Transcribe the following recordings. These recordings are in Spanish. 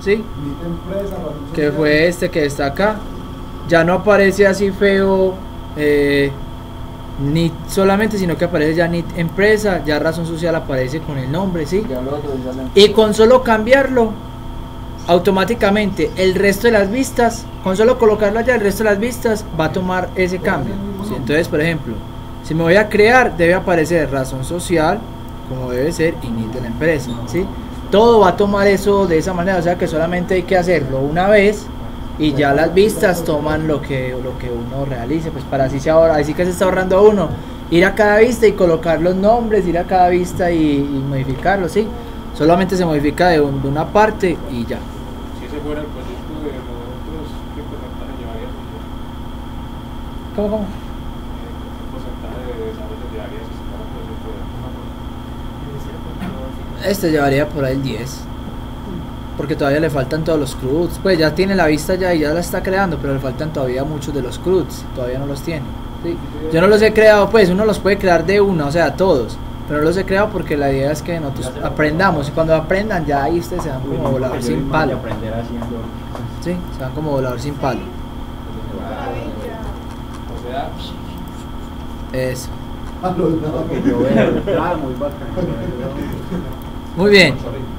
¿sí? Que fue este que está acá. Ya no aparece así feo NIT solamente, sino que aparece ya NIT empresa, ya razón social aparece con el nombre, ¿sí? Y con solo cambiarlo, automáticamente el resto de las vistas, con solo colocarlo allá, el resto de las vistas va a tomar ese cambio, ¿sí? Entonces, por ejemplo, si me voy a crear, debe aparecer razón social, como debe ser, y NIT de la empresa, ¿sí? Todo va a tomar eso de esa manera, o sea que solamente hay que hacerlo una vez y ya las vistas toman lo que uno realice, pues para así se ahorra, así que se está ahorrando uno ir a cada vista y colocar los nombres, ir a cada vista y modificarlo, ¿sí? Solamente se modifica de una parte y ya. Si ese fuera el proyecto de nosotros, ¿qué porcentaje llevaría? ¿Cómo? ¿Qué porcentaje de desarrollo llevaría si fuera un proyecto de Este llevaría por ahí el 10, porque todavía le faltan todos los CRUDs, pues ya tiene la vista ya y ya la está creando, pero le faltan todavía muchos de los CRUDs, todavía no los tiene, ¿sí? Yo no los he creado, pues uno los puede crear de una, o sea, todos, pero no los he creado porque la idea es que nosotros aprendamos, y cuando aprendan ya ahí ustedes se dan como volador sin palo, ¿sí? Se dan como volador sin palo. O sea, Eso. Muy bien.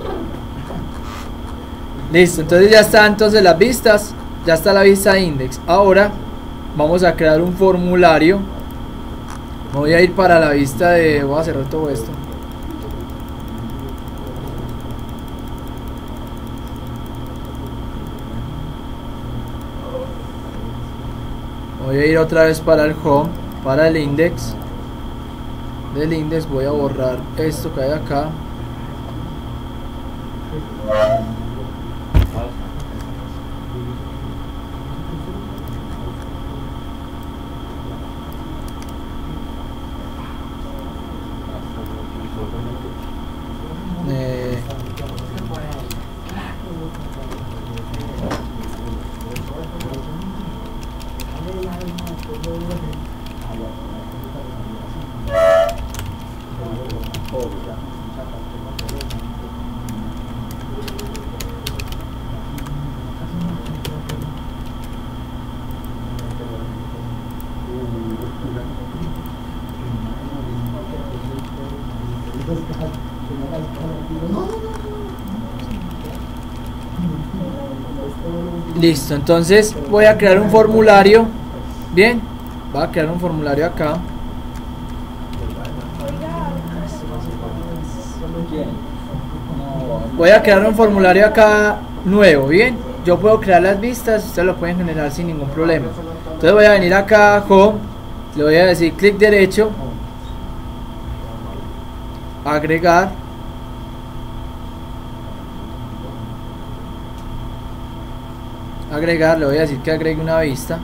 Listo, entonces ya está entonces las vistas, ya está la vista index. Ahora vamos a crear un formulario. Me voy a ir para la vista de... voy a cerrar todo esto. Voy a ir otra vez para el home, para el index. Del index voy a borrar esto que hay acá. Listo, entonces voy a crear un formulario. Bien, voy a crear un formulario acá. Voy a crear un formulario acá nuevo. Bien, yo puedo crear las vistas, ustedes lo pueden generar sin ningún problema. Entonces voy a venir acá a Home, le voy a decir clic derecho, agregar. Agregar, le voy a decir que agregue una vista.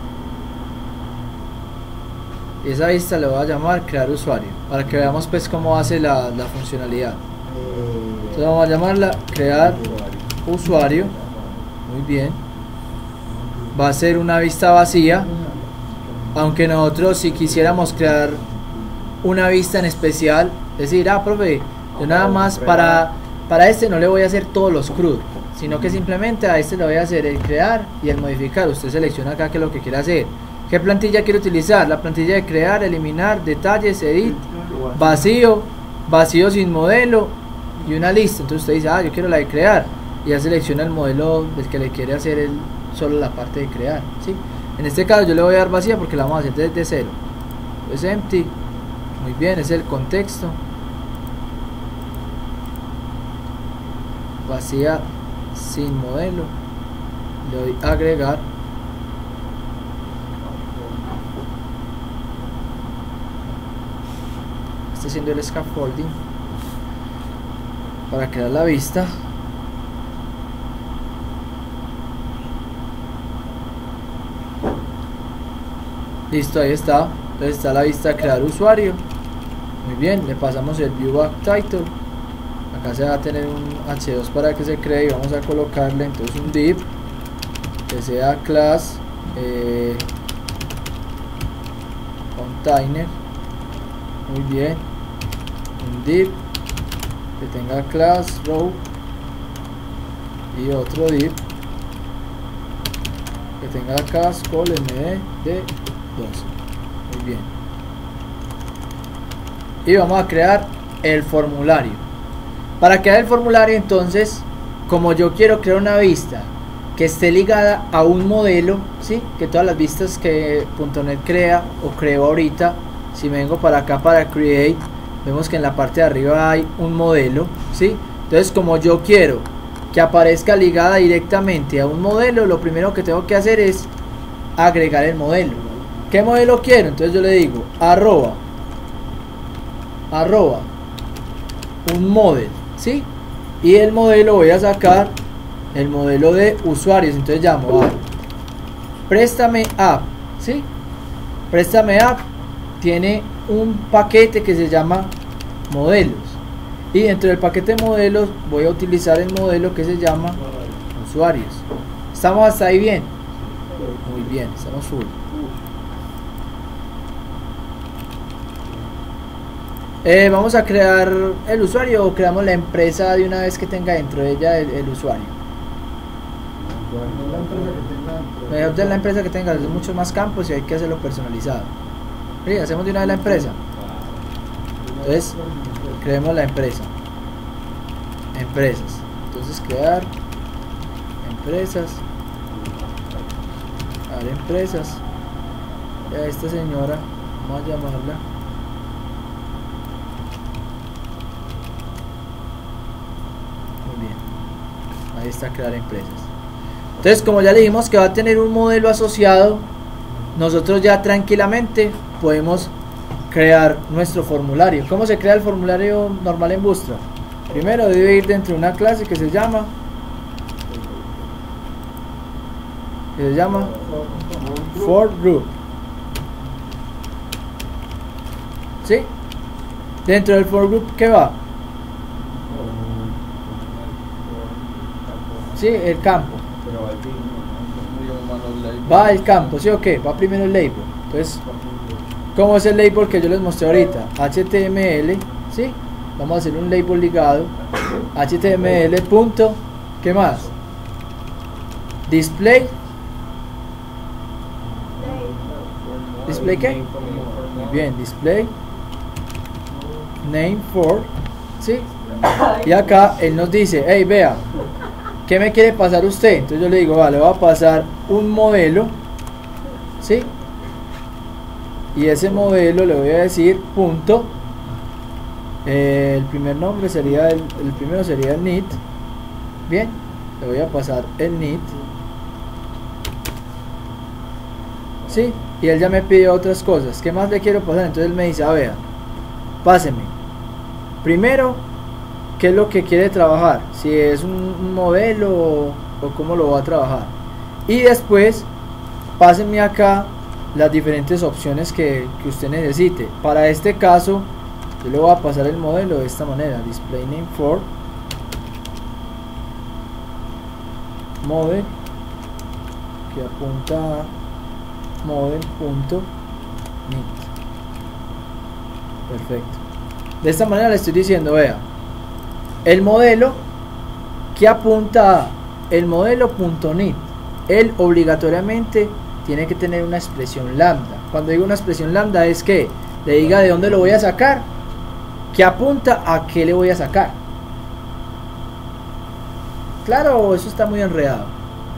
Y esa vista le voy a llamar crear usuario, para que veamos pues cómo hace la funcionalidad. Entonces vamos a llamarla crear usuario. Muy bien. Va a ser una vista vacía, aunque nosotros si quisiéramos crear una vista en especial, decir, profe, yo nada más para este no le voy a hacer todos los CRUD, sino que simplemente a este le voy a hacer el crear y el modificar. Usted selecciona acá qué es lo que quiere hacer, qué plantilla quiere utilizar, la plantilla de crear, eliminar, detalles, edit, vacío, vacío sin modelo y una lista. Entonces usted dice, yo quiero la de crear, y ya selecciona el modelo del que le quiere hacer solo la parte de crear, ¿sí? En este caso yo le voy a dar vacía porque la vamos a hacer desde cero. Es empty. Muy bien, es el contexto. Vacía sin modelo. Le doy agregar. Estoy haciendo el scaffolding para crear la vista. Listo, ahí está. Entonces está la vista crear usuario. Muy bien, le pasamos el view back title. Acá se va a tener un H2 para que se cree, y vamos a colocarle entonces un div que sea class container. Muy bien, un div que tenga class row y otro div que tenga cascol md de 12. Muy bien. Y vamos a crear el formulario. Para crear el formulario, entonces, como yo quiero crear una vista que esté ligada a un modelo, ¿sí? Que todas las vistas que .NET crea o creo ahorita, si me vengo para acá para Create, vemos que en la parte de arriba hay un modelo, ¿sí? Entonces, como yo quiero que aparezca ligada directamente a un modelo, lo primero que tengo que hacer es agregar el modelo. ¿Qué modelo quiero? Entonces yo le digo arroba un model, ¿sí? Y el modelo voy a sacar el modelo de usuarios. Entonces llamo a préstame app, ¿sí? Préstame app tiene un paquete que se llama modelos, y dentro del paquete de modelos voy a utilizar el modelo que se llama usuarios. ¿Estamos hasta ahí bien? Muy bien, estamos full. Vamos a crear el usuario, o creamos la empresa de una vez que tenga dentro de ella el usuario. Mejor de la empresa que tenga, hay muchos más campos y hay que hacerlo personalizado. Sí, hacemos de una vez la empresa. Entonces creemos la empresa. Empresas. Entonces crear empresas. Crear empresas. Y a esta señora vamos a llamarla ahí está, crear empresas. Entonces, como ya le dijimos que va a tener un modelo asociado, nosotros ya tranquilamente podemos crear nuestro formulario. ¿Cómo se crea el formulario normal en Bootstrap? Primero debe ir dentro de una clase que se llama for group, ¿sí? Dentro del for group, ¿qué va? Sí, el campo. Va el campo, ¿sí o qué? Va primero el label. Entonces, ¿cómo es el label que yo les mostré ahorita? HTML, ¿sí? Vamos a hacer un label ligado. HTML punto, ¿qué más? Display. ¿Display qué? Muy bien, display. Name for, ¿sí? Y acá él nos dice, hey, vea, ¿qué me quiere pasar usted? Entonces yo le digo, vale, voy a pasar un modelo, ¿sí? Y ese modelo le voy a decir punto. El primer nombre sería el primero sería el need. Bien, le voy a pasar el need, ¿sí? Y él ya me pidió otras cosas. ¿Qué más le quiero pasar? Entonces él me dice, a ver, páseme primero qué es lo que quiere trabajar, si es un modelo o cómo lo va a trabajar, y después pásenme acá las diferentes opciones que usted necesite. Para este caso yo le voy a pasar el modelo de esta manera: display name for model, que apunta a model.need. Perfecto. De esta manera le estoy diciendo, vea, el modelo que apunta a el modelo.need, él obligatoriamente tiene que tener una expresión lambda. Cuando digo una expresión lambda es que le diga de dónde lo voy a sacar, que apunta a qué le voy a sacar. Claro, eso está muy enredado.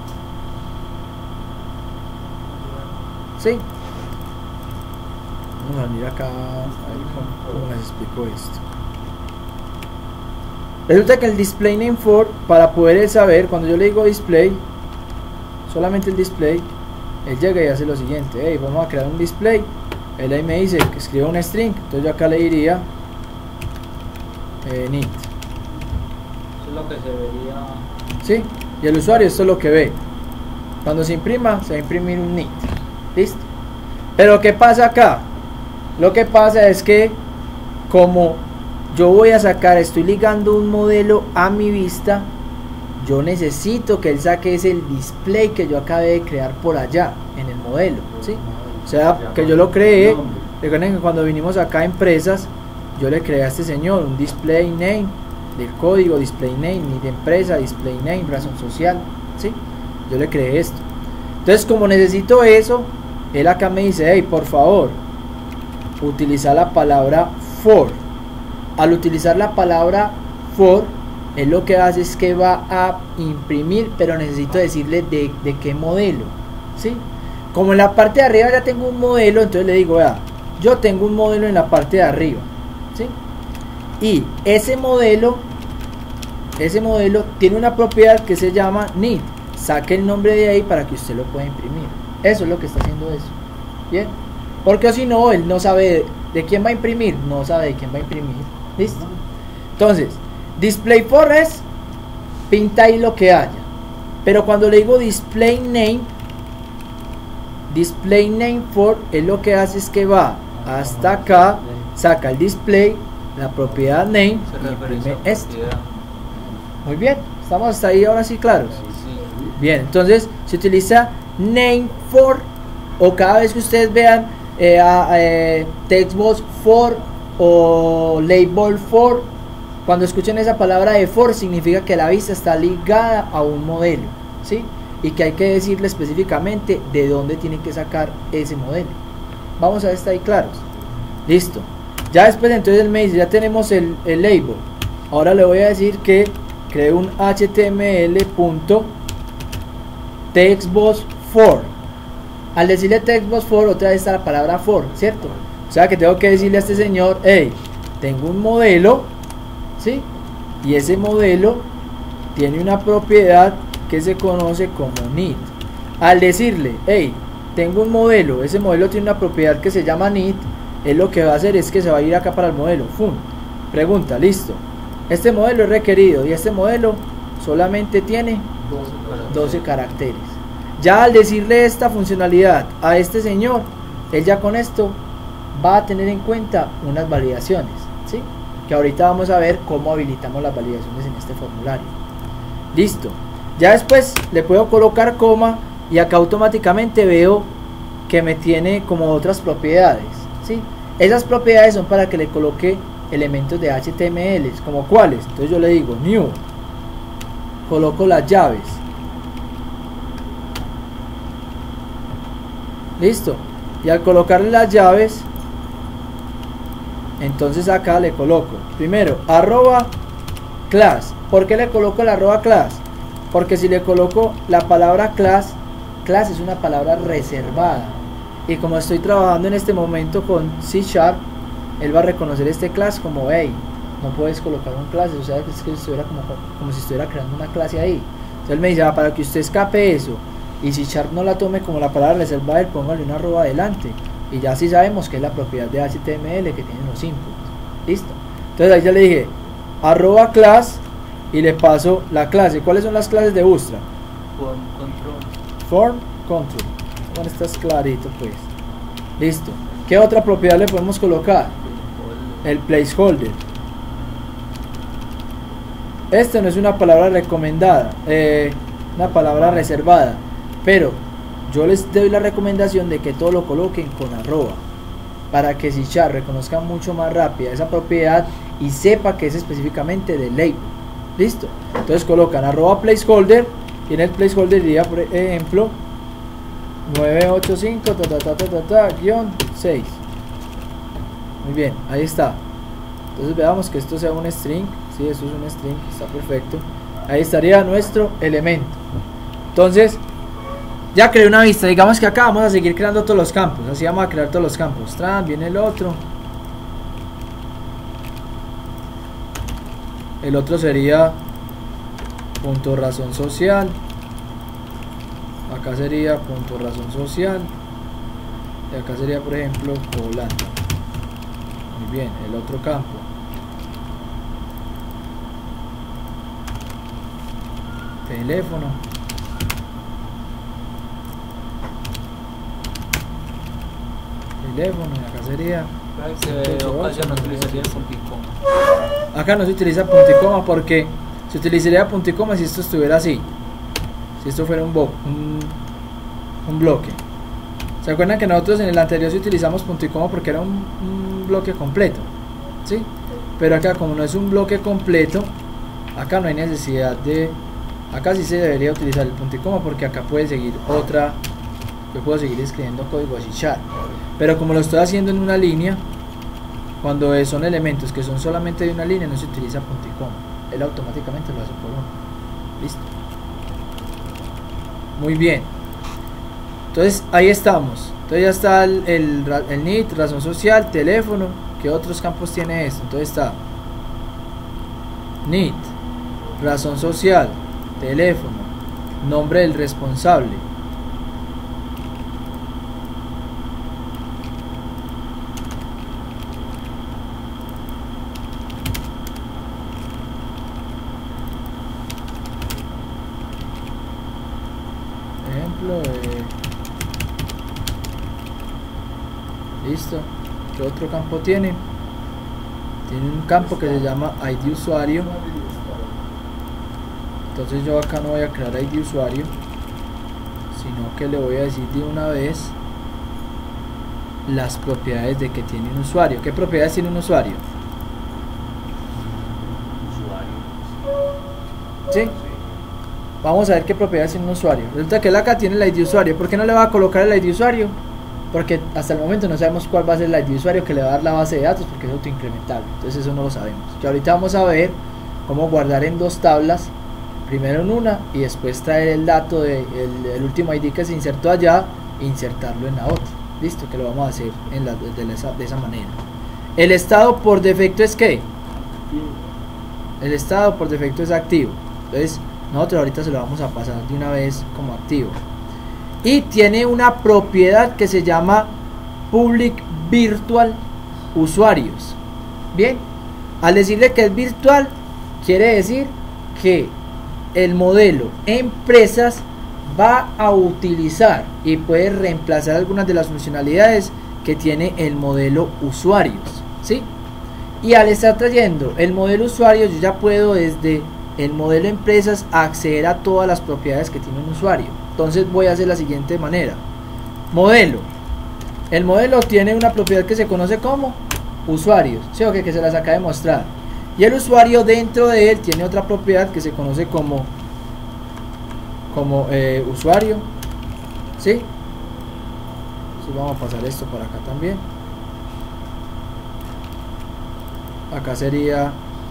¿Sí? Vamos a venir acá a ver cómo les explico esto. Resulta que el display name for, para poder saber, cuando yo le digo display, solamente el display, él llega y hace lo siguiente: hey, vamos a crear un display. Él ahí me dice que escriba un string, entonces yo acá le diría need. Eso es lo que se vería. ¿Sí? Y el usuario esto es lo que ve. Cuando se imprima, se va a imprimir un need. ¿Listo? Pero ¿qué pasa acá? Lo que pasa es que como yo voy a sacar, estoy ligando un modelo a mi vista, yo necesito que él saque ese display que yo acabé de crear por allá en el modelo, ¿sí? O sea, que yo lo creé. Recuerden que cuando vinimos acá a empresas, yo le creé a este señor un display name del código, display name, NIT de empresa, display name, razón social, ¿sí? Yo le creé esto. Entonces, como necesito eso, él acá me dice, hey, por favor, utiliza la palabra for. Al utilizar la palabra for, él lo que hace es que va a imprimir, pero necesito decirle de qué modelo, ¿sí? Como en la parte de arriba ya tengo un modelo, entonces le digo, vea, yo tengo un modelo en la parte de arriba, ¿sí? Y ese modelo tiene una propiedad que se llama NIT. Saque el nombre de ahí para que usted lo pueda imprimir. Eso es lo que está haciendo eso. Bien, porque si no, él no sabe de quién va a imprimir, no sabe de quién va a imprimir. ¿Listo? Entonces, display for es pinta ahí lo que haya. Pero cuando le digo display name for, él lo que hace es que va hasta acá, saca el display, la propiedad name y imprime esto. Muy bien, estamos hasta ahí ahora sí claros. Bien, entonces se utiliza name for, o cada vez que ustedes vean textbox for o label for, cuando escuchen esa palabra de for, significa que la vista está ligada a un modelo, ¿sí? Y que hay que decirle específicamente de dónde tienen que sacar ese modelo. Vamos a estar ahí claros. Listo. Ya después entonces él me dice, ya tenemos el label. Ahora le voy a decir que cree un html.textbox for. Al decirle textbox for, otra vez está la palabra for, ¿cierto? O sea que tengo que decirle a este señor, hey, tengo un modelo, ¿sí? Y ese modelo tiene una propiedad que se conoce como NIT. Al decirle, hey, tengo un modelo, ese modelo tiene una propiedad que se llama NIT, él lo que va a hacer es que se va a ir acá para el modelo. ¡Fum! Pregunta, listo. Este modelo es requerido y este modelo solamente tiene 12 caracteres. Ya al decirle esta funcionalidad a este señor, él ya con esto va a tener en cuenta unas validaciones, ¿sí? Que ahorita vamos a ver cómo habilitamos las validaciones en este formulario. Listo. Ya después le puedo colocar coma y acá automáticamente veo que me tiene como otras propiedades, ¿sí? Esas propiedades son para que le coloque elementos de HTML, como cuáles. Entonces yo le digo new, coloco las llaves. Listo. Y al colocarle las llaves, entonces acá le coloco primero @class. ¿Por qué le coloco el @class? Porque si le coloco la palabra class es una palabra reservada, y como estoy trabajando en este momento con C#, él va a reconocer este class como, hey, no puedes colocar un class, o sea, es que estuviera como si estuviera creando una clase ahí. Entonces él me dice, para que usted escape eso y C# no la tome como la palabra reservada, póngale una @ adelante, y ya sí sabemos que es la propiedad de HTML que tienen los inputs. Listo. Entonces ahí ya le dije @class y le paso la clase. ¿Cuáles son las clases de Bootstrap? Form control. Bueno, estás clarito pues. Listo. ¿Qué otra propiedad le podemos colocar? El placeholder. Este no es una palabra recomendada, una palabra reservada, pero yo les doy la recomendación de que todo lo coloquen con @ para que C# reconozca mucho más rápida esa propiedad y sepa que es específicamente de label. Listo. Entonces colocan @placeholder y en el placeholder diría, por ejemplo, 985 -6. Muy bien, ahí está. Entonces veamos que esto sea un string. Sí, esto es un string, está perfecto. Ahí estaría nuestro elemento. Entonces ya creé una vista. Digamos que acá vamos a seguir creando todos los campos. Así vamos a crear todos los campos. Viene el otro. El otro sería punto razón social. Acá sería punto razón social. Y acá sería, por ejemplo, Holanda. Muy bien, el otro campo. Teléfono. Teléfono, y acá sería. Acá no se utiliza punto y coma porque se utilizaría punto y coma si esto estuviera así. Si esto fuera un bloque. ¿Se acuerdan que nosotros en el anterior sí utilizamos punto y coma porque era un bloque completo? ¿Sí? Pero acá como no es un bloque completo, Acá no hay necesidad de, acá sí se debería utilizar el punto y coma porque acá puede seguir otra, yo puedo seguir escribiendo código así char, pero como lo estoy haciendo en una línea, cuando son elementos que son solamente de una línea no se utiliza punto y coma, él automáticamente lo hace por uno. Listo, muy bien. Entonces ahí estamos. Entonces ya está el NIT, razón social, teléfono. ¿Qué otros campos tiene esto? Entonces está NIT, razón social, teléfono, nombre del responsable. Listo. ¿Qué otro campo tiene? Tiene un campo que se llama ID usuario. Entonces yo acá no voy a crear ID usuario, sino que le voy a decir de una vez las propiedades de que tiene un usuario. ¿Qué propiedades tiene un usuario? ¿Sí? Vamos a ver qué propiedades tiene un usuario. Resulta que él acá tiene el ID usuario. ¿Por qué no le va a colocar el ID usuario? Porque hasta el momento no sabemos cuál va a ser el ID usuario que le va a dar la base de datos, porque es autoincrementable. Entonces eso no lo sabemos. Y ahorita vamos a ver cómo guardar en dos tablas, primero en una y después traer el dato del último ID que se insertó allá e insertarlo en la otra. Listo, que lo vamos a hacer de esa manera. El estado por defecto es ¿qué? El estado por defecto es activo. Entonces nosotros ahorita se lo vamos a pasar de una vez como activo. Y tiene una propiedad que se llama public virtual usuarios. Bien, al decirle que es virtual, quiere decir que el modelo empresas va a utilizar y puede reemplazar algunas de las funcionalidades que tiene el modelo usuarios, ¿sí? Y al estar trayendo el modelo usuario, yo ya puedo desde el modelo empresas acceder a todas las propiedades que tiene un usuario. Entonces voy a hacer la siguiente manera. Modelo. El modelo tiene una propiedad que se conoce como usuarios, ¿sí? O que se las acaba de mostrar. Y el usuario dentro de él tiene otra propiedad que se conoce como usuario, ¿sí? Entonces vamos a pasar esto por acá también. Acá sería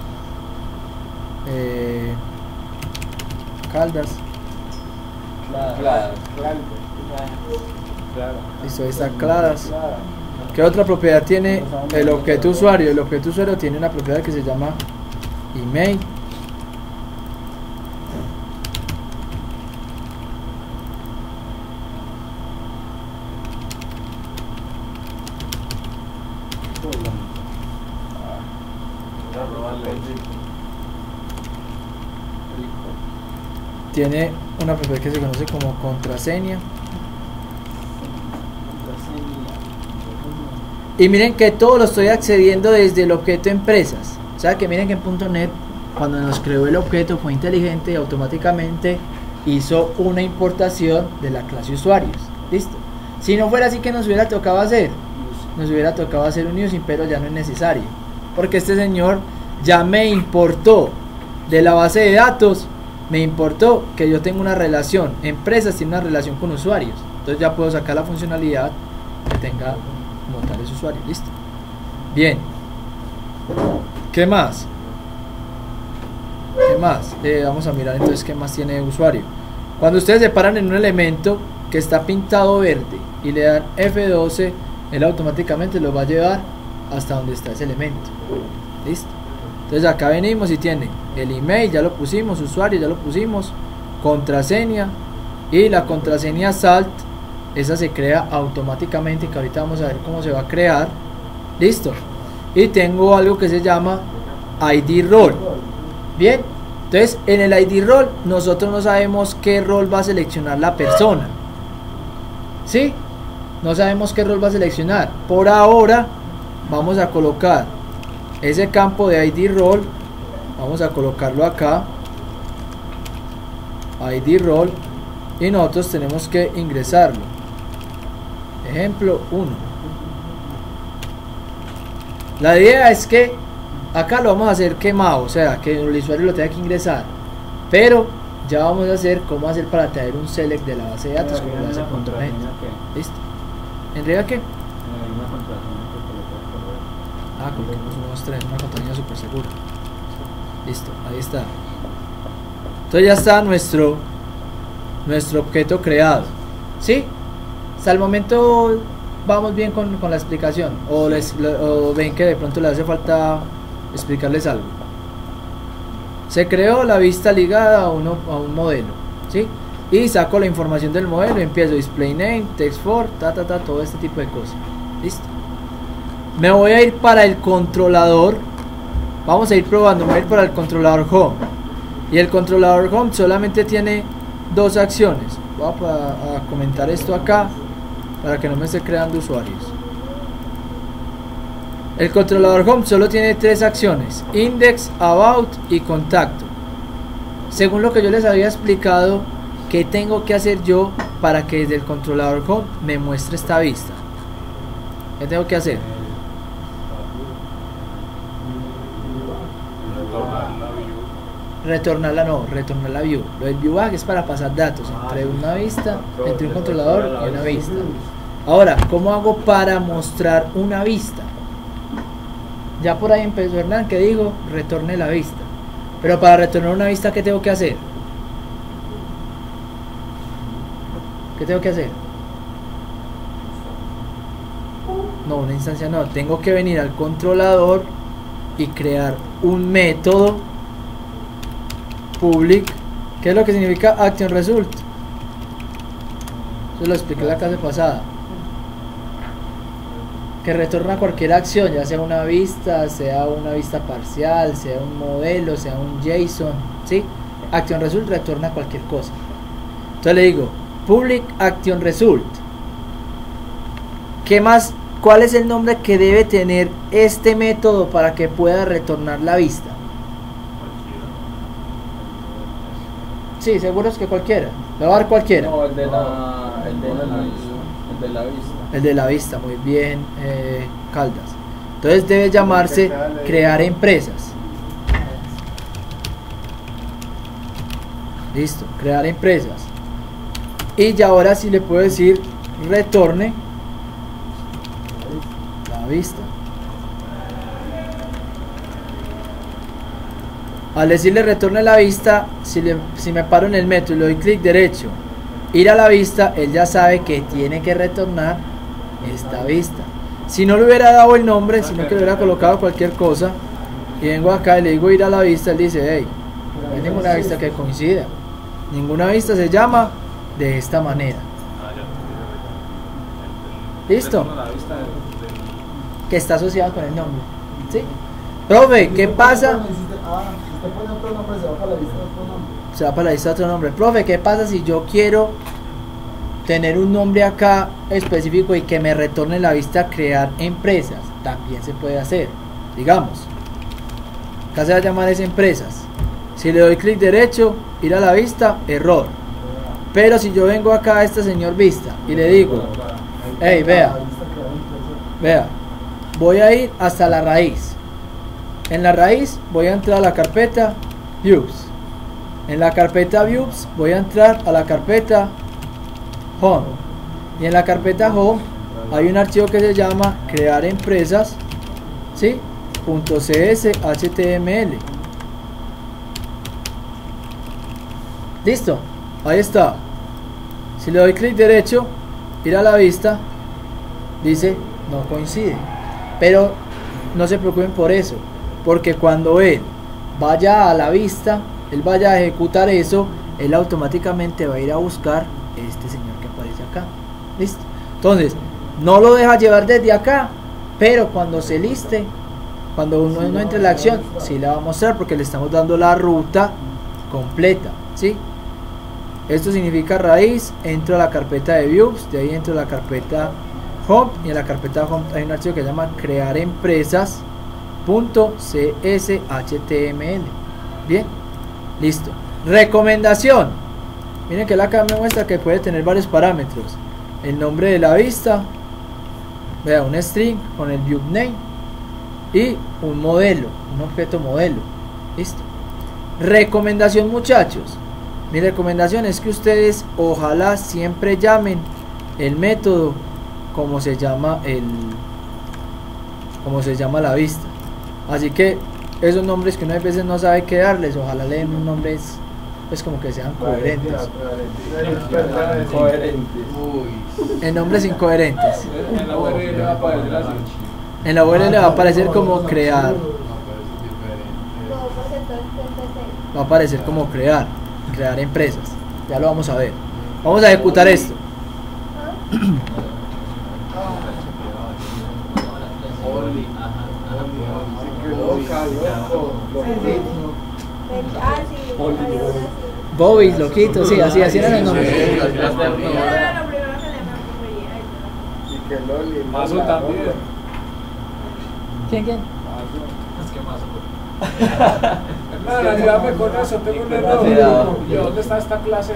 Caldas. Claro. Listo, ahí está Claras. ¿Qué otra propiedad tiene el objeto usuario? El objeto usuario tiene una propiedad que se llama email. Tiene una propiedad que se conoce como contraseña. Y miren que todo lo estoy accediendo desde el objeto empresas. O sea que miren que en .NET, cuando nos creó el objeto, fue inteligente y automáticamente hizo una importación de la clase usuarios. Listo. Si no fuera así, que nos hubiera tocado hacer? Nos hubiera tocado hacer un using, pero ya no es necesario. Porque este señor ya me importó de la base de datos, me importó que yo tengo una relación. Empresas tiene una relación con usuarios. Entonces ya puedo sacar la funcionalidad que tenga como tal ese usuario. Listo. Bien. ¿Qué más? ¿Qué más? Vamos a mirar entonces qué más tiene usuario. Cuando ustedes se paran en un elemento que está pintado verde y le dan F12, él automáticamente lo va a llevar hasta donde está ese elemento. Listo. Entonces acá venimos y tiene el email, ya lo pusimos, usuario ya lo pusimos, contraseña, y la contraseña salt, esa se crea automáticamente, que ahorita vamos a ver cómo se va a crear. Listo. Y tengo algo que se llama ID role. Bien, entonces en el ID role nosotros no sabemos qué rol va a seleccionar la persona, ¿sí? No sabemos qué rol va a seleccionar. Por ahora vamos a colocar ese campo de ID role, vamos a colocarlo acá, ID role, y nosotros tenemos que ingresarlo. Ejemplo 1. La idea es que acá lo vamos a hacer quemado, o sea, que el usuario lo tenga que ingresar, pero ya vamos a hacer cómo hacer para traer un select de la base de datos como lo hace .NET. ¿Listo? ¿En realidad qué? Una contraseña que coloca el correo. Ah, coloquemos unos 3, una contraseña súper segura. Listo, ahí está. Entonces ya está nuestro objeto creado. ¿Sí? Hasta el momento vamos bien con la explicación. O ven que de pronto le hace falta explicarles algo. Se creó la vista ligada a un modelo, ¿sí? Y saco la información del modelo y empiezo display name, text for, todo este tipo de cosas. ¿Listo? Me voy a ir para el controlador. Vamos a ir probando. Me voy a ir para el controlador home. Y el controlador home solamente tiene dos acciones. Voy a comentar esto acá para que no me esté creando usuarios. El controlador home solo tiene tres acciones: index, about y contacto. Según lo que yo les había explicado, ¿qué tengo que hacer yo para que desde el controlador home me muestre esta vista? ¿Qué tengo que hacer? Retornar la view. Lo del view bag es para pasar datos entre una vista, entre un controlador y una vista. Ahora, ¿cómo hago para mostrar una vista? Ya por ahí empezó Hernán que dijo retorne la vista. Pero para retornar una vista, ¿qué tengo que hacer? ¿Qué tengo que hacer? No, una instancia no. Tengo que venir al controlador y crear un método public. ¿Qué es lo que significa action result? Eso lo expliqué la clase pasada. Que retorna cualquier acción, ya sea una vista parcial, sea un modelo, sea un JSON, ¿sí? Action result retorna cualquier cosa. Entonces le digo public action result. ¿Qué más? ¿Cuál es el nombre que debe tener este método para que pueda retornar la vista? Sí, seguro es que cualquiera. Le voy a dar cualquiera. No, el de la vista. El de la vista, muy bien, Caldas. Entonces debe llamarse crear empresas. Listo, crear empresas. Y ya ahora sí le puedo decir retorne la vista. Al decirle retorne la vista, si me paro en el método y le doy clic derecho, ir a la vista, él ya sabe que tiene que retornar esta vista. Si no le hubiera dado el nombre, sino que le hubiera colocado cualquier cosa, y vengo acá y le digo ir a la vista, él dice, hey, no hay ninguna vista que coincida. Ninguna vista se llama de esta manera. ¿Listo? Que está asociado con el nombre. ¿Sí? Profe, ¿qué pasa? Se va para la lista otro nombre. Profe, ¿qué pasa si yo quiero tener un nombre acá específico y que me retorne la vista crear empresas? También se puede hacer. Digamos, acá se va a llamar es empresas. Si le doy clic derecho, ir a la vista, error. Pero si yo vengo acá a este señor vista y le digo, hey, vea, voy a ir hasta la raíz. En la raíz voy a entrar a la carpeta views. En la carpeta views voy a entrar a la carpeta home. Y en la carpeta home hay un archivo que se llama crear empresas, ¿sí? .cshtml. Listo, ahí está. Si le doy clic derecho, ir a la vista, dice no coincide. Pero no se preocupen por eso, porque cuando él vaya a la vista, él vaya a ejecutar eso, él automáticamente va a ir a buscar este señor que aparece acá. Listo. Entonces, no lo deja llevar desde acá, pero cuando se liste, cuando uno entre en la acción, sí le va a mostrar porque le estamos dando la ruta completa, ¿sí? Esto significa raíz, entro a la carpeta de views, de ahí entro a la carpeta home, y en la carpeta home hay un archivo que se llama crear empresas .cshtml. Bien, listo. Recomendación, miren que él acá me muestra que puede tener varios parámetros: el nombre de la vista, vea, un string con el view name, y un modelo, un objeto modelo. Listo. Recomendación, muchachos. Mi recomendación es que ustedes ojalá siempre llamen el método como se llama la vista. Así que esos nombres que uno a veces no sabe qué darles, ojalá le den un nombre pues como que sean coherentes. En nombres incoherentes. En la URL va a aparecer así. En la URL va a aparecer como crear. Va a aparecer como crear empresas. Ya lo vamos a ver. Vamos a ejecutar esto. Bobby, loquito, sí, así eran los nombres. Mazo también. ¿Quién? Es que Mazo. Hermano, ayúdame con eso, tengo un error. ¿Y dónde está esta clase?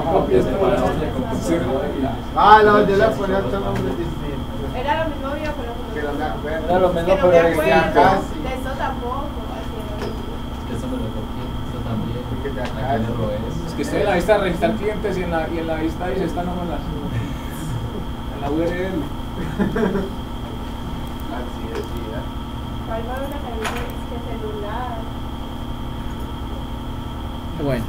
Ah, no, yo le ponía otro nombre distinto. Era lo mismo yo, pero Que no me acuerdo. Era lo mismo, que no me pero acuerdo. ya casi. De eso tampoco. eso me lo copié, eso también. Que te Aquí acabas. le robé Es eso. que estoy en la vista de registrar clientes y en la vista dice esta no me la. En la URL. Así decía. ¿Cuál va a una cabeza? Es que celular. Bueno,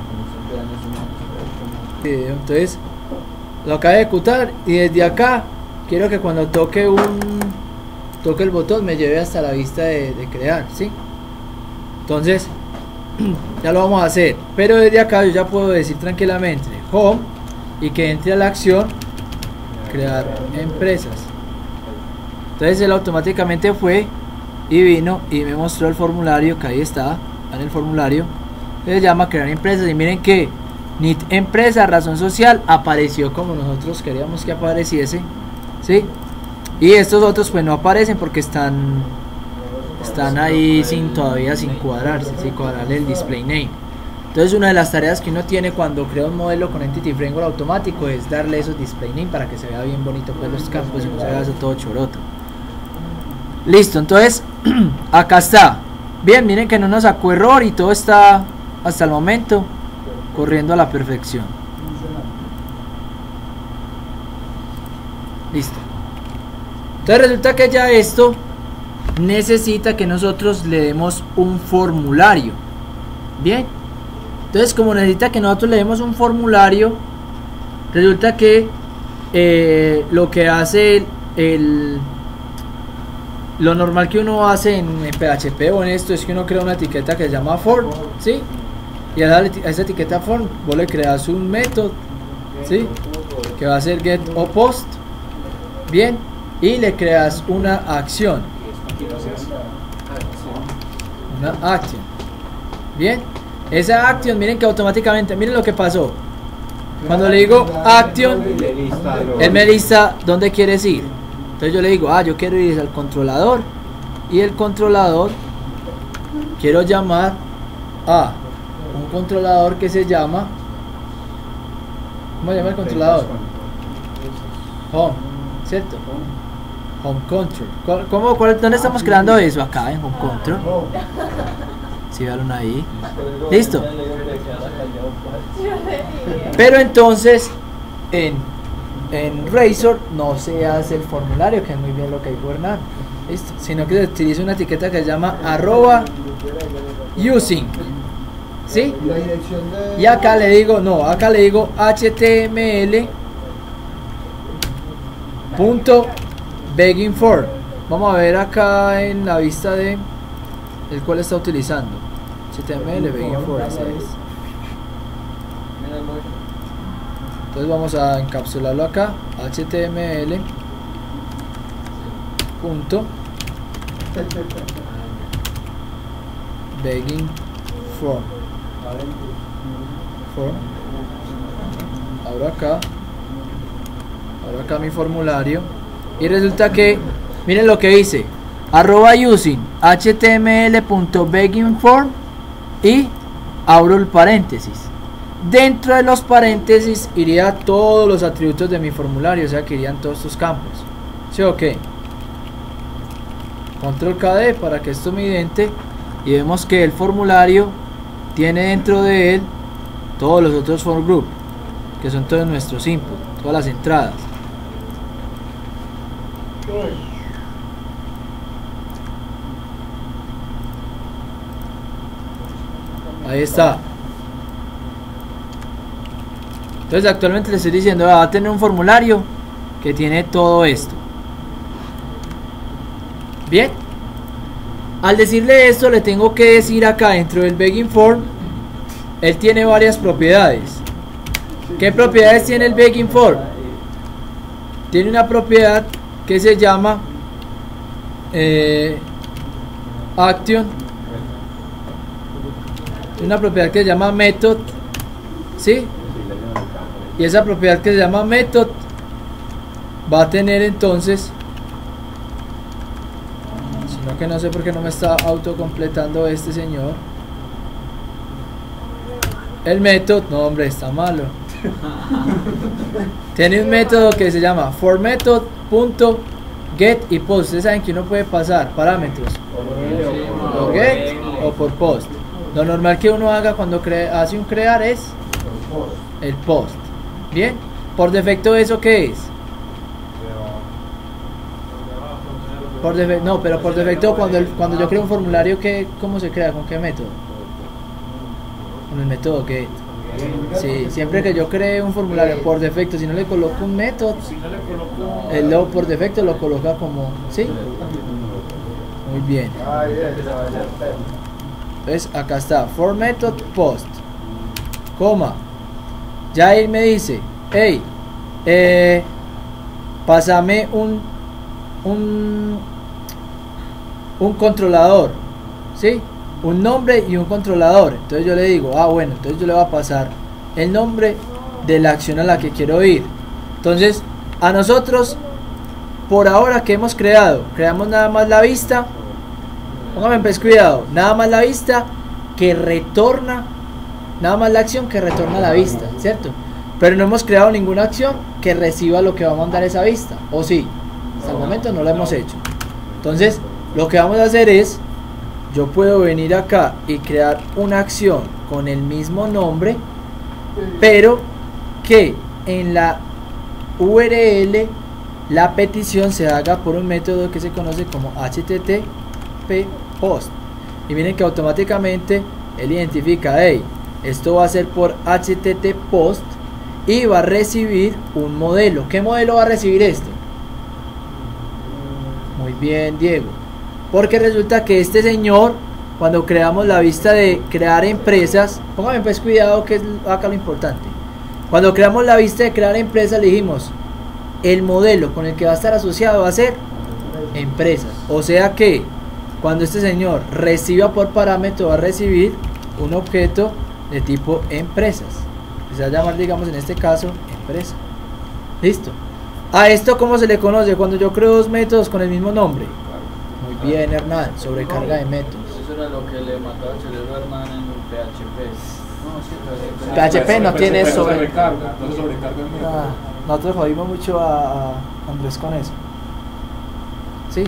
entonces lo acabo de ejecutar y desde acá quiero que cuando toque el botón me lleve hasta la vista de crear, ¿sí? Entonces ya lo vamos a hacer, pero desde acá yo ya puedo decir tranquilamente home y que entre a la acción crear empresas. Entonces él automáticamente fue y vino y me mostró el formulario, que ahí está en el formulario, que se llama crear empresas. Y miren que NIT empresa, razón social, apareció como nosotros queríamos que apareciese, ¿sí? Y estos otros pues no aparecen porque están ahí todavía sin cuadrarse, sin cuadrarle el display name. Entonces una de las tareas que uno tiene cuando crea un modelo con Entity Framework automático es darle esos display name para que se vea bien bonito pues los campos y no se vea eso todo choroto. Listo, entonces acá está. Bien, miren que no nos sacó error y todo está hasta el momento corriendo a la perfección. Listo. Entonces resulta que ya esto necesita que nosotros le demos un formulario. Bien. Entonces como necesita que nosotros le demos un formulario, resulta que lo que hace lo normal que uno hace en PHP o en esto es que uno crea una etiqueta que se llama form, ¿sí? Y a esa etiqueta form vos le creas un método, ¿sí? Que va a ser get o post, bien, y le creas una acción, bien. Esa acción, miren que automáticamente, miren lo que pasó cuando le digo action, él me lista dónde quieres ir. Entonces yo le digo, yo quiero ir al controlador, y el controlador quiero llamar a un controlador que se llama, ¿cómo se llama el controlador? Home, ¿cierto? Home Control. ¿Dónde estamos creando eso? Acá en Home Control. Si vieron ahí. Listo. Pero entonces en Razor no se hace el formulario, que es muy bien lo que dijo Hernán, ¿listo? Sino que se utiliza una etiqueta que se llama @using, ¿sí? Y acá le digo, html.beginFor. Vamos a ver acá en la vista de el cual está utilizando. HTML beginFor, ese es. Entonces vamos a encapsularlo acá, html punto begging form. Ahora acá mi formulario, y resulta que miren lo que dice @using html.beginform, y abro el paréntesis. Dentro de los paréntesis iría todos los atributos de mi formulario, o sea que irían todos estos campos, ¿sí o qué? Control KD para que esto me idente y vemos que el formulario tiene dentro de él todos los otros for group, que son todos nuestros inputs, todas las entradas. Ahí está. Entonces actualmente le estoy diciendo, va a tener un formulario que tiene todo esto. Bien. Al decirle esto, le tengo que decir acá dentro del begging form, él tiene varias propiedades. ¿Qué propiedades tiene el begging form? Tiene una propiedad que se llama action, una propiedad que se llama method, ¿sí? Y esa propiedad que se llama method va a tener entonces, sino que no sé por qué no me está autocompletando este señor. El método, no hombre, está malo. Tiene un método que se llama forMethod.get y post. Ustedes saben que uno puede pasar parámetros por get o por post. Lo normal que uno haga cuando hace un crear es el post. Bien, por defecto, ¿eso qué es? Por defecto, no, pero por defecto cuando yo creo un formulario, ¿cómo se crea? ¿Con qué método? Con el método get. Sí, siempre que yo cree un formulario por defecto, si no le coloco un método, él por defecto lo coloca como, ¿sí? Muy bien. Entonces acá está forMethod post, coma. Ya él me dice, hey, pásame un controlador, ¿sí? Un nombre y un controlador. Entonces yo le digo, bueno, entonces yo le voy a pasar el nombre de la acción a la que quiero ir. Entonces a nosotros, por ahora que hemos creamos nada más la vista. Póngame pues cuidado, nada más la vista que retorna, nada más la acción que retorna la vista, ¿cierto? Pero no hemos creado ninguna acción que reciba lo que va a mandar esa vista, ¿o sí? Hasta el momento no lo hemos hecho. Entonces lo que vamos a hacer es, yo puedo venir acá y crear una acción con el mismo nombre, pero que en la URL la petición se haga por un método que se conoce como HTTP post. Y miren que automáticamente él identifica, hey, esto va a ser por HTTP post y va a recibir un modelo. ¿Qué modelo va a recibir esto? Muy bien, Diego. Porque resulta que este señor, cuando creamos la vista de crear empresas, póngame pues cuidado que es acá lo importante. Cuando creamos la vista de crear empresas, le dijimos, el modelo con el que va a estar asociado va a ser empresas. O sea que cuando este señor reciba por parámetro, va a recibir un objeto de tipo empresas. Se va a llamar, digamos, en este caso, empresa. Listo. A esto, ¿cómo se le conoce? Cuando yo creo dos métodos con el mismo nombre. Muy bien, Hernán, sobrecarga de métodos. Eso era lo que le mataba el cerebro a Hernán en un PHP. PHP no tiene eso. Sobrecarga el método. Nosotros jodimos mucho a Andrés con eso. ¿Sí?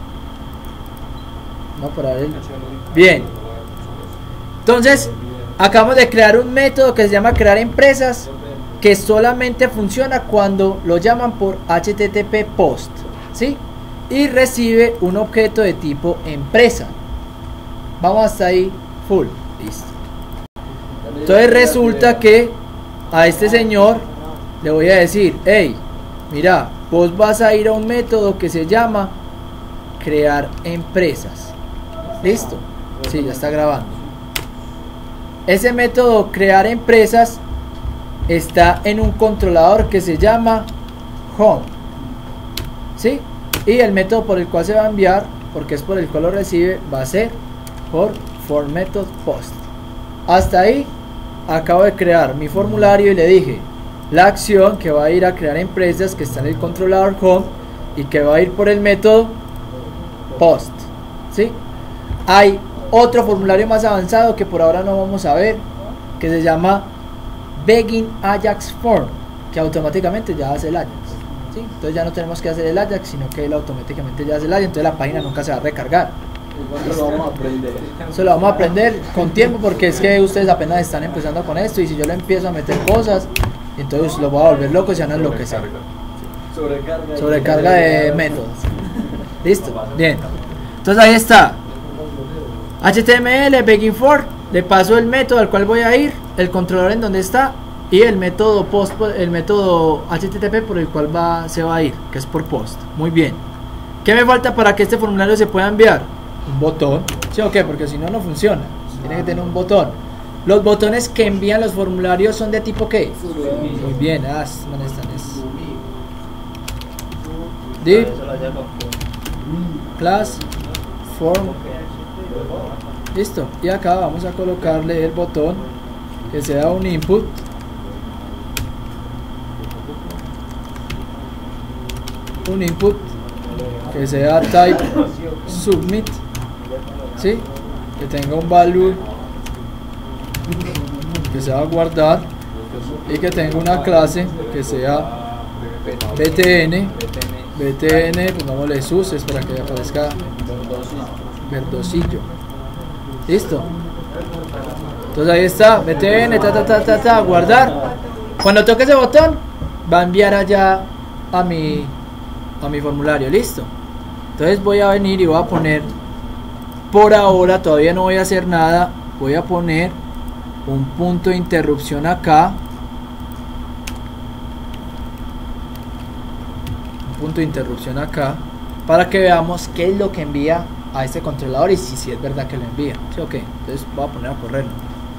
No, para él. Bien. Entonces, acabamos de crear un método que se llama crear empresas, que solamente funciona cuando lo llaman por HTTP post, ¿sí? Y recibe un objeto de tipo empresa. Vamos hasta ahí, full. Listo. Entonces resulta que a este señor le voy a decir, hey, mira, vos vas a ir a un método que se llama crear empresas. Listo. Sí, ya está grabando. Ese método crear empresas está en un controlador que se llama home, ¿sí? Y el método por el cual se va a enviar, porque es por el cual lo recibe, va a ser por forMethod post. Hasta ahí acabo de crear mi formulario y le dije la acción que va a ir a crear empresas, que está en el controlador home y que va a ir por el método post, ¿sí? Hay otro formulario más avanzado que por ahora no vamos a ver, que se llama Begging Ajax Form, que automáticamente ya hace el Ajax, ¿sí? ¿sí? Entonces ya no tenemos que hacer el Ajax, sino que él automáticamente ya hace el Ajax, entonces la página nunca se va a recargar. Eso lo vamos a aprender. Eso lo vamos a aprender con tiempo, porque es que ustedes apenas están empezando con esto, y si yo le empiezo a meter cosas, entonces lo voy a volver loco y se van a enloquecer. Sobrecarga de métodos. Listo, bien. Entonces ahí está. HTML, begging for, le paso el método al cual voy a ir, el controlador en donde está, y el método post, el método HTTP por el cual se va a ir, que es por post. Muy bien. ¿Qué me falta para que este formulario se pueda enviar? Un botón. ¿Sí o qué? Porque si no, no funciona. Tiene que tener un botón. Los botones que envían los formularios son de tipo ¿qué? Muy bien. Div class form. Listo. Y acá vamos a colocarle el botón que sea un input. Un input que sea type submit, ¿sí? Que tenga un value que se va a guardar y que tenga una clase que sea btn, pongámosle suces para que aparezca verdosillo. Listo. Entonces ahí está, btn, guardar. Cuando toque ese botón va a enviar allá a mi formulario. Listo. Entonces voy a venir y voy a poner, por ahora todavía no voy a hacer nada, voy a poner un punto de interrupción acá, para que veamos qué es lo que envía a este controlador y si es verdad que lo envía. ¿Sí o qué? Entonces voy a poner a correrlo.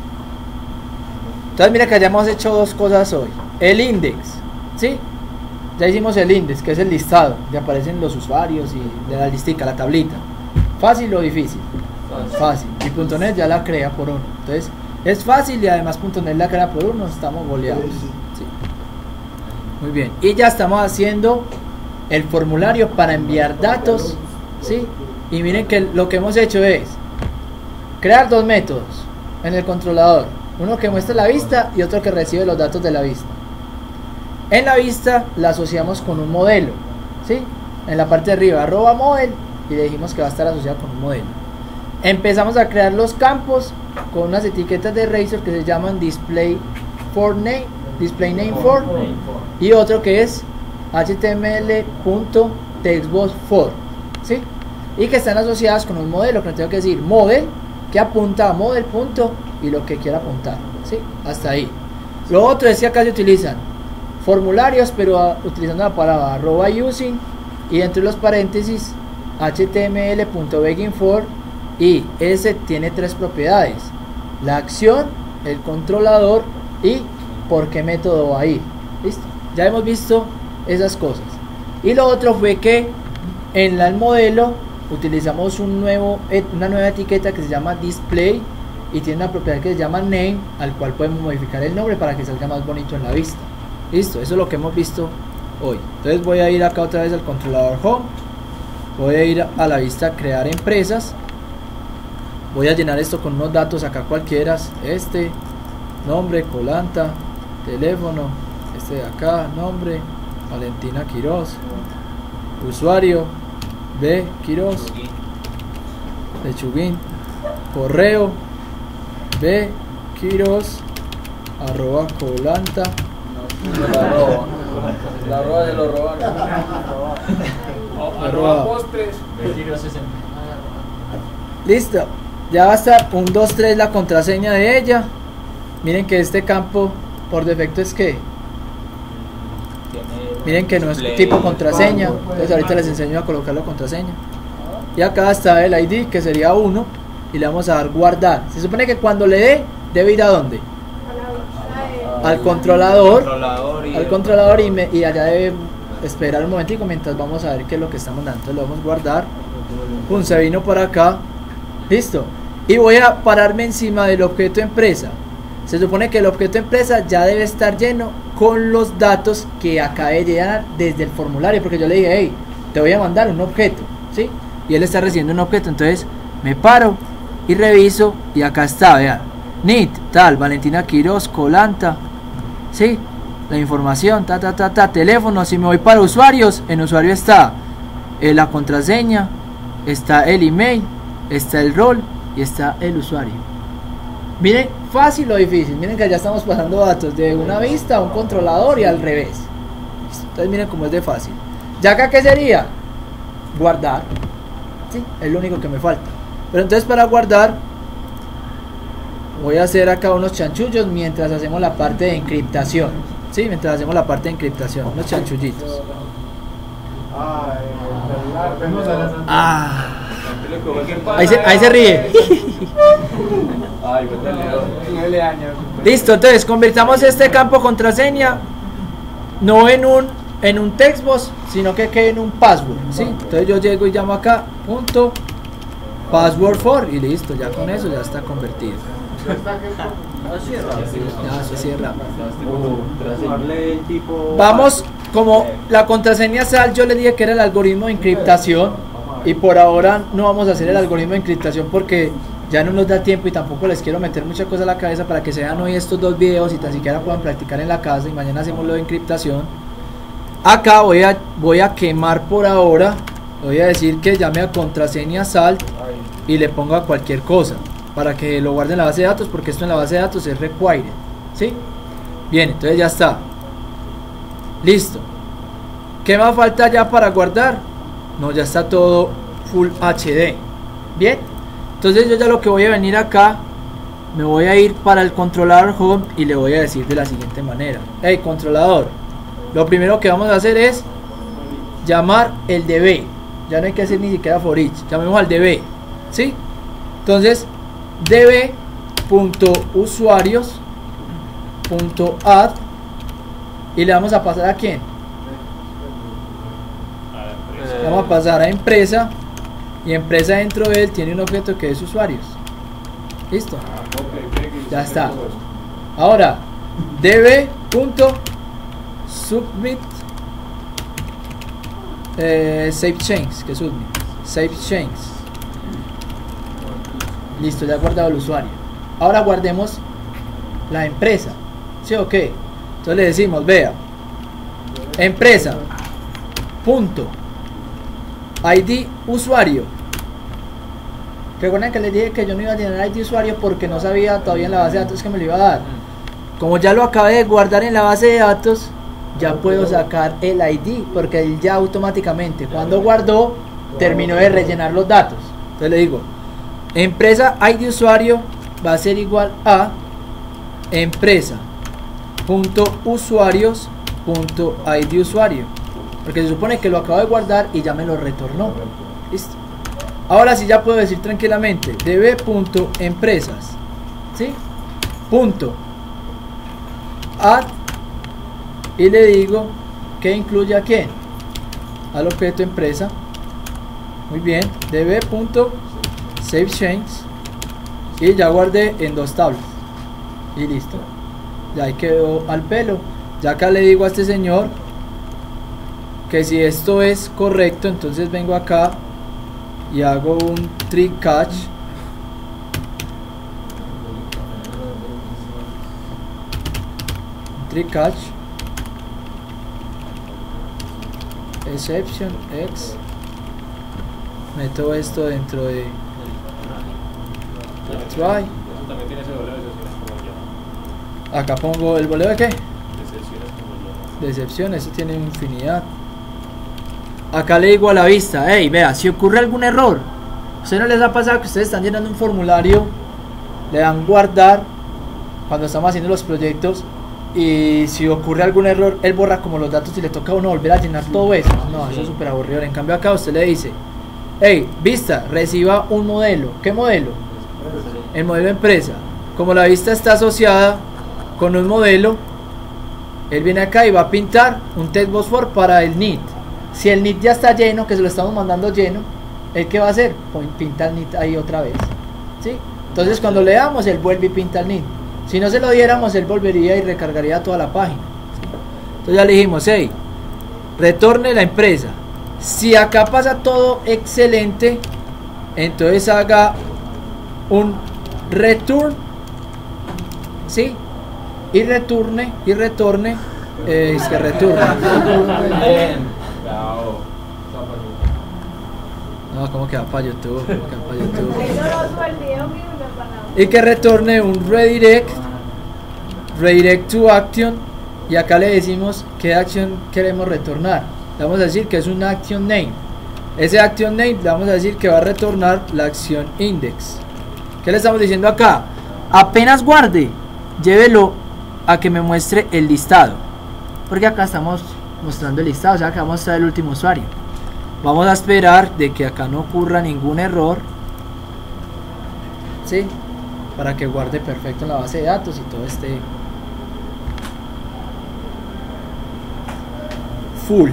Entonces mira que hayamos hecho dos cosas hoy. El index, ¿sí? Ya hicimos el index, que es el listado, donde aparecen los usuarios y de la listica, la tablita. ¿Fácil o difícil? Fácil. Y .NET ya la crea por uno. Entonces es fácil y además .NET la crea por uno, estamos boleados. Sí. Muy bien. Y ya estamos haciendo el formulario para enviar datos, ¿sí? Y miren que lo que hemos hecho es crear dos métodos en el controlador. Uno que muestra la vista y otro que recibe los datos de la vista. En la vista la asociamos con un modelo, ¿sí? En la parte de arriba @model y le dijimos que va a estar asociado con un modelo. Empezamos a crear los campos con unas etiquetas de Razor que se llaman display name for, y otro que es html.textbox for, ¿sí? Y que están asociadas con un modelo, que no tengo que decir model, que apunta a model punto y lo que quiera apuntar, ¿sí? Hasta ahí. Lo otro es que acá se utilizan formularios, pero utilizando la palabra @using y entre los paréntesis html.beginfor, y ese tiene tres propiedades: la acción, el controlador y por qué método va a ir. ¿Listo? Ya hemos visto esas cosas. Y lo otro fue que en el modelo utilizamos una nueva etiqueta que se llama display y tiene una propiedad que se llama name, al cual podemos modificar el nombre para que salga más bonito en la vista. Listo, eso es lo que hemos visto hoy. Entonces voy a ir acá otra vez al controlador home, voy a ir a la vista crear empresas, voy a llenar esto con unos datos acá cualquiera, nombre, Colanta, teléfono, de acá, nombre, Valentina Quiroz, usuario, B Quiroz, Lechuguín, correo, B Quiroz, @colanta. La arroba se lo robaron. Postres. Listo, ya va a estar 1, 2, 3 la contraseña de ella. Miren que este campo por defecto es que miren que no es tipo contraseña, entonces ahorita les enseño a colocarlo contraseña. Y acá está el ID, que sería 1, y le vamos a dar guardar. Se supone que cuando le dé, debe ir a dónde? Al controlador y allá debe esperar un momentico mientras vamos a ver qué es lo que estamos dando. Entonces lo vamos a guardar. Pum, se vino por acá. Listo. Y voy a pararme encima del objeto empresa. Se supone que el objeto empresa ya debe estar lleno con los datos que acabé de llenar desde el formulario, porque yo le dije, hey, te voy a mandar un objeto, ¿sí? Y él está recibiendo un objeto, entonces me paro y reviso y acá está, vean, NIT, tal, Valentina Quiroz, Colanta, ¿sí? la información, teléfono. Si me voy para usuarios, en usuario está la contraseña, está el email, está el rol y está el usuario. Miren, fácil o difícil. Miren que ya estamos pasando datos de una vista a un controlador y al revés. Entonces miren cómo es de fácil. Ya acá, ¿qué sería? Guardar. Sí, es lo único que me falta. Pero entonces para guardar voy a hacer acá unos chanchullos mientras hacemos la parte de encriptación. Sí, mientras hacemos la parte de encriptación, unos chanchullitos. Ahí se ríe. Listo, entonces convirtamos este campo contraseña no en un textbox, sino que quede en un password, ¿sí? Entonces yo llego y llamo acá punto password for y listo, ya con eso ya está convertido. Ya, eso cierra. Vamos, como la contraseña SAL, yo le dije que era el algoritmo de encriptación y por ahora no vamos a hacer el algoritmo de encriptación porque ya no nos da tiempo y tampoco les quiero meter mucha cosa a la cabeza para que se vean hoy estos dos videos y tan siquiera puedan practicar en la casa y mañana hacemos lo de encriptación. Acá voy a quemar por ahora, voy a decir que llame a contraseña SALT y le ponga cualquier cosa para que lo guarde en la base de datos, porque esto en la base de datos es required, ¿sí? Bien, entonces ya está. Listo. ¿Qué más falta ya para guardar? No, ya está todo Full HD. Bien, entonces yo ya lo que voy a venir acá, me voy a ir para el controlador home y le voy a decir de la siguiente manera: hey controlador, lo primero que vamos a hacer es llamar el DB. Ya no hay que hacer ni siquiera for each, llamemos al DB, ¿sí? Entonces db.usuarios.add y le vamos a pasar a quién, le vamos a pasar a empresa, y empresa dentro de él tiene un objeto que es usuarios. Listo, ya está. Ahora db.submit save change, que submit save change. Listo, ya he guardado el usuario. Ahora guardemos la empresa, ¿sí o qué? Entonces le decimos, vea, empresa punto ID usuario. Recuerden que les dije que yo no iba a tener ID usuario porque no sabía todavía en la base de datos que me lo iba a dar. Como ya lo acabé de guardar en la base de datos, ya puedo sacar el ID, porque él ya automáticamente cuando guardó terminó de rellenar los datos. Entonces le digo, empresa ID usuario va a ser igual a empresa.usuarios.id usuario, porque se supone que lo acabo de guardar y ya me lo retornó. Listo. Ahora sí ya puedo decir tranquilamente db.empresas, ¿sí? Punto add y le digo que incluye a quién, al objeto empresa. Muy bien, db.saveChange y ya guardé en dos tablas y listo, ya ahí quedó al pelo. Ya acá le digo a este señor que si esto es correcto, entonces vengo acá y hago un try catch, exception x, meto esto dentro de try, acá pongo el boleo de qué, de excepción, eso tiene infinidad. Acá le digo a la vista, hey, vea, si ocurre algún error, ¿usted no les ha pasado que ustedes están llenando un formulario, le dan guardar cuando estamos haciendo los proyectos y si ocurre algún error, él borra como los datos y le toca a uno volver a llenar todo eso? No, eso es súper aburrido. En cambio acá usted le dice, hey, vista, reciba un modelo. ¿Qué modelo? El modelo empresa. Como la vista está asociada con un modelo, él viene acá y va a pintar un textbox for para el NIT. Si el NIT ya está lleno, que se lo estamos mandando lleno, ¿él qué va a hacer? Pues pinta el NIT ahí otra vez, ¿sí? Entonces cuando le damos, él vuelve y pinta el NIT. Si no se lo diéramos, él volvería y recargaría toda la página, ¿sí? Entonces ya le dijimos, hey, retorne la empresa. Si acá pasa todo excelente, entonces haga un return, ¿sí? Y retorne es que returna. Bien. Bravo. No, ¿cómo que va para YouTube? ¿Cómo que va para YouTube? Eso no sube el video mío y me para Y que retorne un redirect to action, y acá le decimos qué acción queremos retornar. Le vamos a decir que es un action name. Ese action name le vamos a decir que va a retornar la acción index. ¿Qué le estamos diciendo acá? Apenas guarde, llévelo a que me muestre el listado, porque acá estamos mostrando el listado, o sea que vamos a mostrar el último usuario. Vamos a esperar de que acá no ocurra ningún error, ¿sí? Para que guarde perfecto en la base de datos y todo esté full.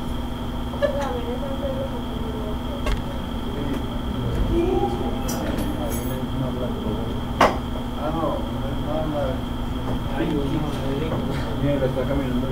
Mira, está caminando.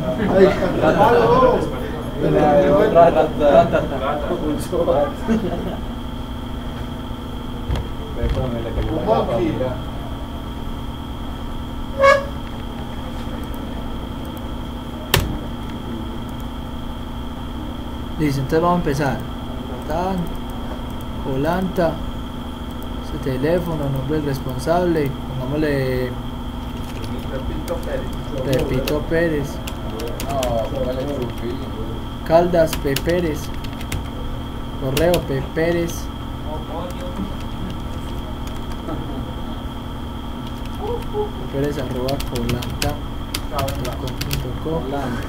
Listo, entonces vamos a empezar. Tan, Colanta, ese teléfono, nombre del responsable, pongámosle Pepito Pérez. No, póngale Chupín. Caldas P. Pérez, correo P. Pérez, Pérez @ colanta.com,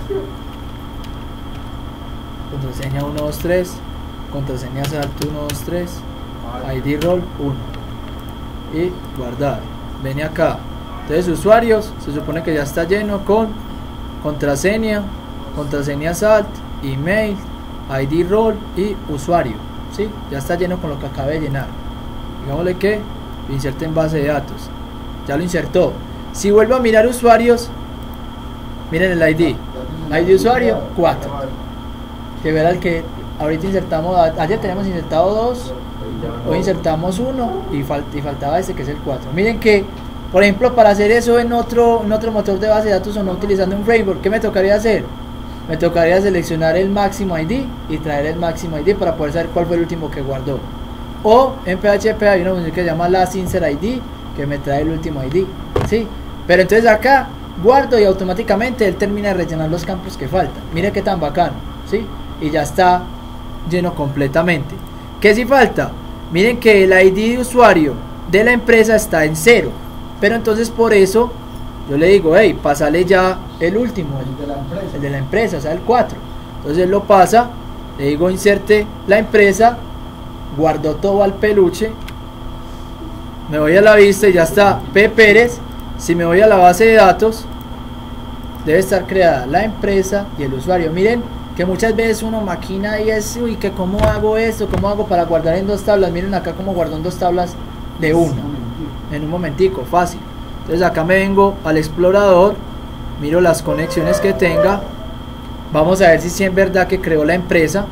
contraseña 123, contraseña SALT 123, ID rol 1 y guardar. Ven acá. Entonces usuarios, se supone que ya está lleno con contraseña, contraseña SALT, email, ID role y usuario, ¿sí? Ya está lleno con lo que acabé de llenar. Digámosle que lo inserte en base de datos. Ya lo insertó. Si vuelvo a mirar usuarios, miren el ID. ID usuario 4. Que verá el que ahorita insertamos. Ayer teníamos insertado 2, hoy insertamos 1 y faltaba este que es el 4. Miren que, por ejemplo, para hacer eso en otro motor de base de datos o no utilizando un framework, ¿qué me tocaría hacer? Me tocaría seleccionar el máximo ID y traer el máximo ID para poder saber cuál fue el último que guardó. O en PHP hay una función que se llama last insert ID que me trae el último ID, ¿sí? Pero entonces acá guardo y automáticamente él termina de rellenar los campos que faltan. Mire qué tan bacano, ¿sí? Y ya está lleno completamente. ¿Qué si falta? Miren que el ID de usuario de la empresa está en 0. Pero entonces por eso yo le digo, hey, pásale ya el último, el de la empresa, o sea, el 4. Entonces él lo pasa, le digo inserte la empresa, guardo todo al peluche, me voy a la vista y ya está P. Pérez. Si me voy a la base de datos, debe estar creada la empresa y el usuario. Miren que muchas veces uno maquina y es, uy, que cómo hago esto, cómo hago para guardar en 2 tablas. Miren acá cómo guardo en 2 tablas de una, en un momentico, fácil. Entonces acá me vengo al explorador, miro las conexiones que tenga, vamos a ver si sí en verdad que creó la empresa.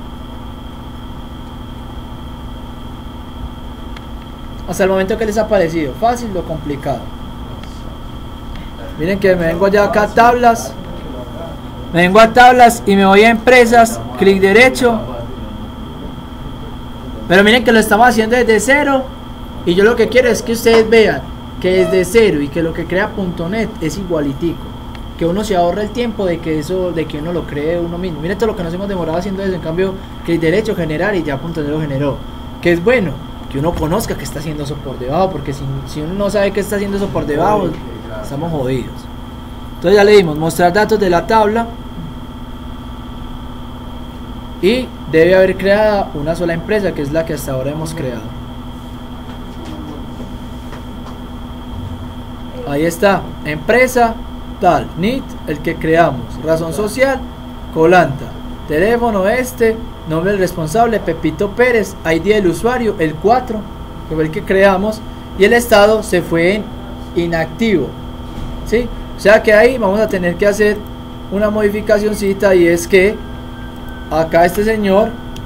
Hasta el momento que les ha parecido fácil o complicado. Miren que me vengo ya acá a tablas, me vengo a tablas y me voy a empresas, clic derecho. Pero miren que lo estamos haciendo desde 0 y yo lo que quiero es que ustedes vean que desde 0 y que lo que crea .net es igualitico, que uno se ahorra el tiempo de que uno lo cree uno mismo. Miren todo lo que nos hemos demorado haciendo eso. En cambio, clic derecho, generar, y ya .net lo generó. Que es bueno que uno conozca que está haciendo eso por debajo, porque si uno no sabe que está haciendo eso por debajo, estamos jodidos. Entonces ya le dimos mostrar datos de la tabla y debe haber creada una sola empresa, que es la que hasta ahora hemos creado. Ahí está, empresa tal, NIT, el que creamos, razón social, Colanta, teléfono nombre del responsable, Pepito Pérez, ID del usuario, el 4, que fue el que creamos, y el estado se fue en inactivo, ¿sí? O sea que ahí vamos a tener que hacer una modificacióncita, y es que acá este señor,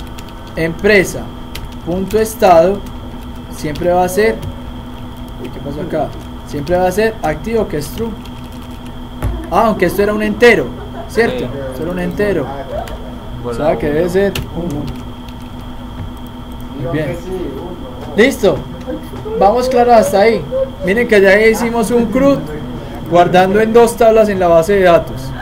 empresa.estado, siempre va a ser, ¿qué pasó acá? Siempre va a ser activo, que es true. Ah, aunque esto era un entero, ¿cierto? Sí. Esto era un entero. O Bueno, sea que debe ser 1. Muy bien. Listo. Vamos claro hasta ahí. Miren que ya hicimos un CRUD guardando en 2 tablas en la base de datos.